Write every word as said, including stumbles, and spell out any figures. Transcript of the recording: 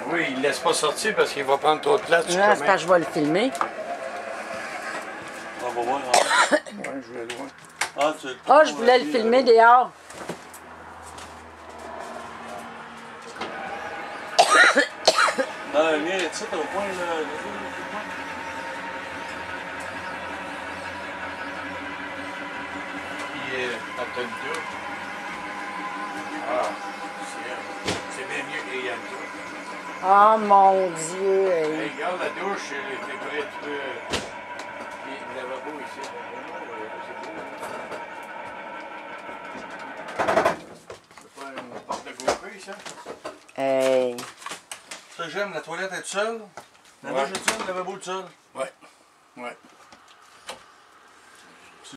Oui, il ne laisse pas sortir parce qu'il va prendre trop de place. Non, c'est parce que je vais le filmer. On va voir. Hein. Ouais, je vais loin. Ah, tu... Ah, je voulais le filmer dehors. Non, le mien, il est ici, au point, là. Puis, euh, attends le deux. Ah, c'est bien mieux qu'il y a le deux. Oh mon Dieu! Hey, Hey. regarde la douche, t'es prêt, tu peux. Puis, le lavabo ici. C'est pas une porte de GoPro, ça? Hey. Ça, j'aime, la toilette est toute seule. La Ouais. douche est toute seule, le lavabo tout seul.